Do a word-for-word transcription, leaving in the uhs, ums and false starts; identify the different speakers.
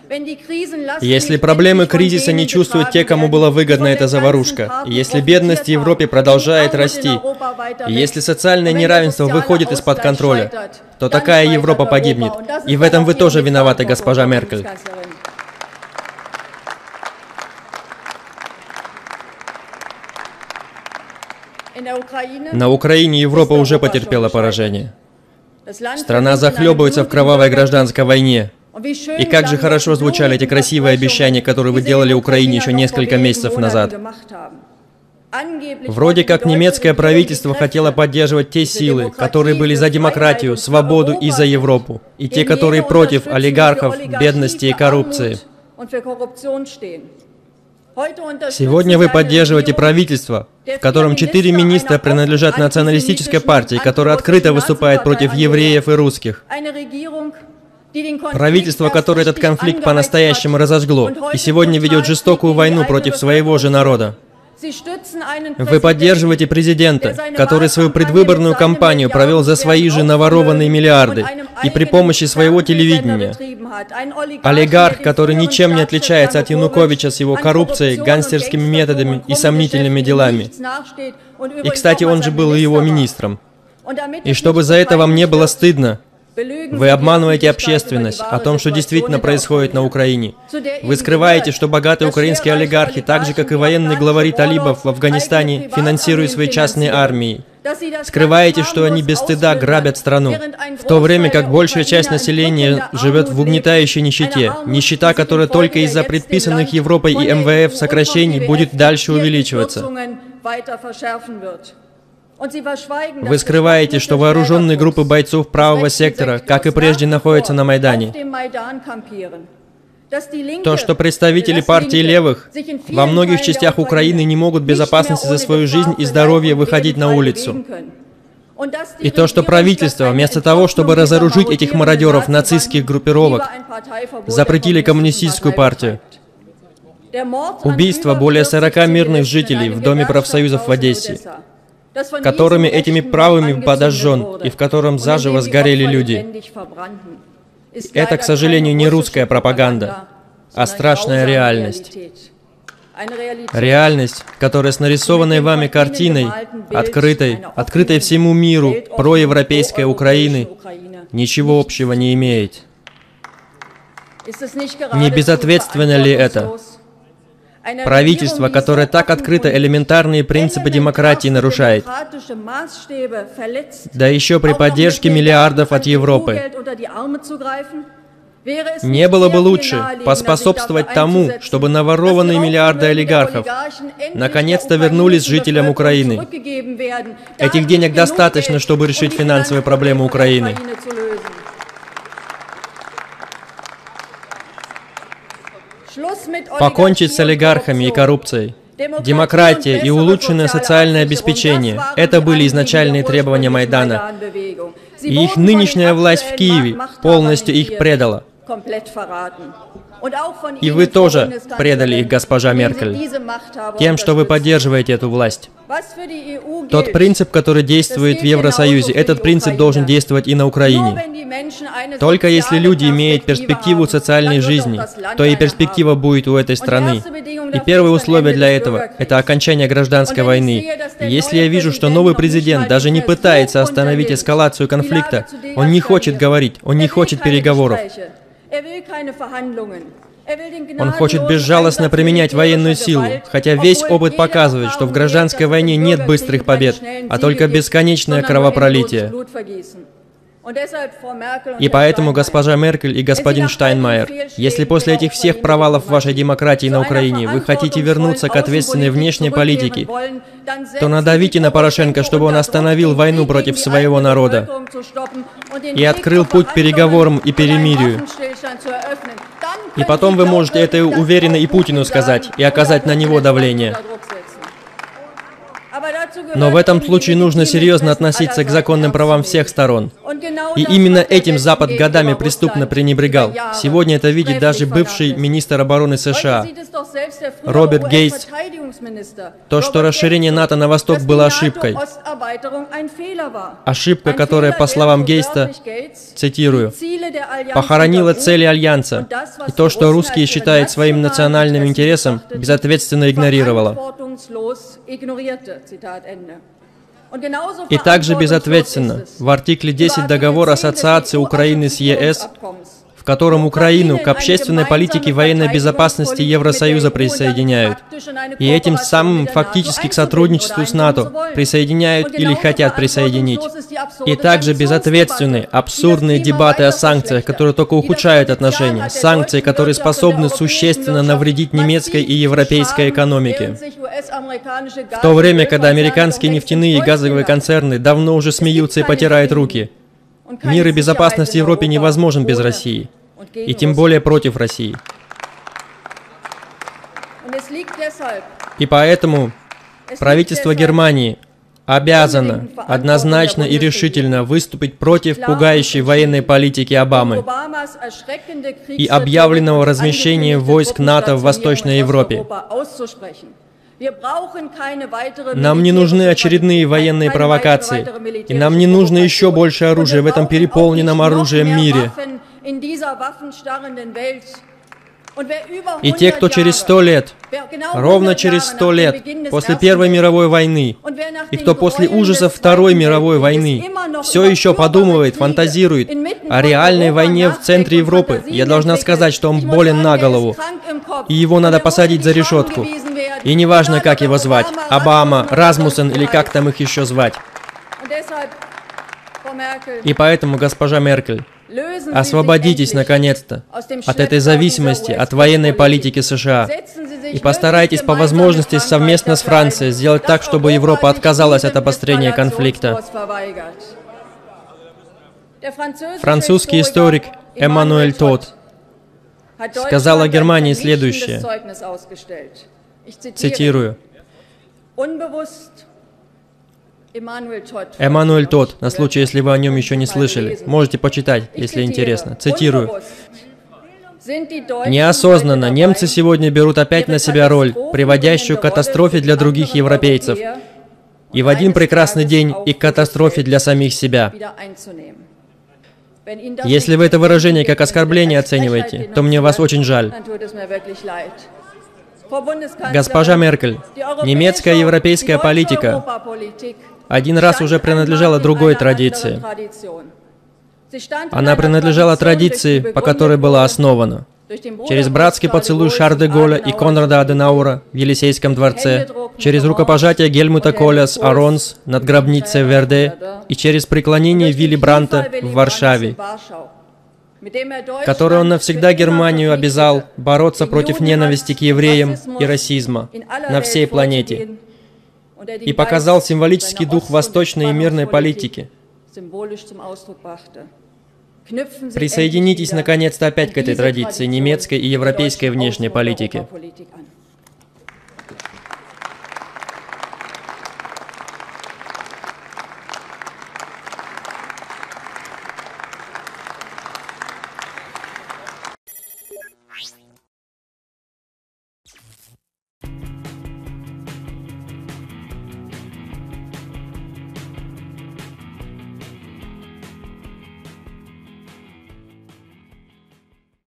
Speaker 1: Если проблемы кризиса не чувствуют те, кому была выгодна эта заварушка, если бедность в Европе продолжает расти, если социальное неравенство выходит из-под контроля, то такая Европа погибнет. И в этом вы тоже виноваты, госпожа Меркель. На Украине Европа уже потерпела поражение. Страна захлебывается в кровавой гражданской войне. И как же хорошо звучали эти красивые обещания, которые вы делали Украине еще несколько месяцев назад. Вроде как немецкое правительство хотело поддерживать те силы, которые были за демократию, свободу и за Европу, и те, которые против олигархов, бедности и коррупции. Сегодня вы поддерживаете правительство, в котором четыре министра принадлежат националистической партии, которая открыто выступает против евреев и русских. Правительство, которое этот конфликт по-настоящему разожгло, и сегодня ведет жестокую войну против своего же народа. Вы поддерживаете президента, который свою предвыборную кампанию провел за свои же наворованные миллиарды и при помощи своего телевидения. Олигарх, который ничем не отличается от Януковича с его коррупцией, гангстерскими методами и сомнительными делами. И, кстати, он же был и его министром. И чтобы за это вам не было стыдно, вы обманываете общественность о том, что действительно происходит на Украине. Вы скрываете, что богатые украинские олигархи, так же как и военные главари талибов в Афганистане, финансируют свои частные армии. Скрываете, что они без стыда грабят страну, в то время как большая часть населения живет в угнетающей нищете, нищета, которая только из-за предписанных Европой и эм вэ эф сокращений будет дальше увеличиваться. Вы скрываете, что вооруженные группы бойцов правого сектора, как и прежде, находятся на Майдане. То, что представители партии левых во многих частях Украины не могут в безопасности за свою жизнь и здоровье выходить на улицу. И то, что правительство, вместо того, чтобы разоружить этих мародеров нацистских группировок, запретили коммунистическую партию. Убийство более сорока мирных жителей в Доме профсоюзов в Одессе, которыми этими правыми подожжен и в котором заживо сгорели люди. Это, к сожалению, не русская пропаганда, а страшная реальность. Реальность, которая с нарисованной вами картиной, открытой, открытой всему миру, проевропейской Украины, ничего общего не имеет. Не безответственно ли это? Правительство, которое так открыто элементарные принципы демократии нарушает, да еще при поддержке миллиардов от Европы. Не было бы лучше поспособствовать тому, чтобы наворованные миллиарды олигархов наконец-то вернулись жителям Украины. Этих денег достаточно, чтобы решить финансовые проблемы Украины. Покончить с олигархами и коррупцией. Демократия и улучшенное социальное обеспечение – это были изначальные требования Майдана. И их нынешняя власть в Киеве полностью их предала. И вы тоже предали их, госпожа Меркель, тем, что вы поддерживаете эту власть. Тот принцип, который действует в Евросоюзе, этот принцип должен действовать и на Украине. Только если люди имеют перспективу социальной жизни, то и перспектива будет у этой страны. И первое условие для этого – это окончание гражданской войны. И если я вижу, что новый президент даже не пытается остановить эскалацию конфликта, он не хочет говорить, он не хочет переговоров. Он хочет безжалостно применять военную силу, хотя весь опыт показывает, что в гражданской войне нет быстрых побед, а только бесконечное кровопролитие. И поэтому, госпожа Меркель и господин Штайнмайер, если после этих всех провалов вашей демократии на Украине вы хотите вернуться к ответственной внешней политике, то надавите на Порошенко, чтобы он остановил войну против своего народа и открыл путь к переговорам и перемирию. И потом вы можете это уверенно и Путину сказать, и оказать на него давление. Но в этом случае нужно серьезно относиться к законным правам всех сторон. И именно этим Запад годами преступно пренебрегал. Сегодня это видит даже бывший министр обороны США Роберт Гейстс. То, что расширение НАТО на восток было ошибкой. Ошибка, которая, по словам Гейста, цитирую, «похоронила цели Альянса, и то, что русские считают своим национальным интересом, безответственно игнорировала». И также безответственно в артикле десять договора ассоциации Украины с ЕС, в котором Украину к общественной политике военной безопасности Евросоюза присоединяют, и этим самым фактически к сотрудничеству с НАТО присоединяют или хотят присоединить. И также безответственны абсурдные дебаты о санкциях, которые только ухудшают отношения, санкции, которые способны существенно навредить немецкой и европейской экономике. В то время, когда американские нефтяные и газовые концерны давно уже смеются и потирают руки. Мир и безопасность в Европе невозможен без России, и тем более против России. И поэтому правительство Германии обязано однозначно и решительно выступить против пугающей военной политики Обамы и объявленного размещения войск НАТО в Восточной Европе. Нам не нужны очередные военные провокации, и нам не нужно еще больше оружия в этом переполненном оружием мире. И те, кто через сто лет, ровно через сто лет, после Первой мировой войны, и кто после ужасов Второй мировой войны, все еще подумывает, фантазирует о реальной войне в центре Европы, я должна сказать, что он болен на голову, и его надо посадить за решетку. И неважно, как его звать, Обама, Расмуссен или как там их еще звать. И поэтому, госпожа Меркель, освободитесь, наконец-то, от этой зависимости от военной политики США и постарайтесь по возможности совместно с Францией сделать так, чтобы Европа отказалась от обострения конфликта. Французский историк Эммануэль Тот сказал о Германии следующее, цитирую, Эммануэль Тот, на случай, если вы о нем еще не слышали, можете почитать, если интересно. Цитирую. «Неосознанно немцы сегодня берут опять на себя роль, приводящую к катастрофе для других европейцев, и в один прекрасный день и к катастрофе для самих себя. Если вы это выражение как оскорбление оцениваете, то мне вас очень жаль. Госпожа Меркель, немецкая и европейская политика один раз уже принадлежала другой традиции. Она принадлежала традиции, по которой была основана. Через братский поцелуй Шарля де Голля и Конрада Аденауэра в Елисейском дворце, через рукопожатие Гельмута Коля с Аронс над гробницей Верде и через преклонение Вилли Бранта в Варшаве, который он навсегда Германию обязал бороться против ненависти к евреям и расизма на всей планете, и показал символический дух восточной и мирной политики. Присоединитесь наконец-то опять к этой традиции немецкой и европейской внешней политики.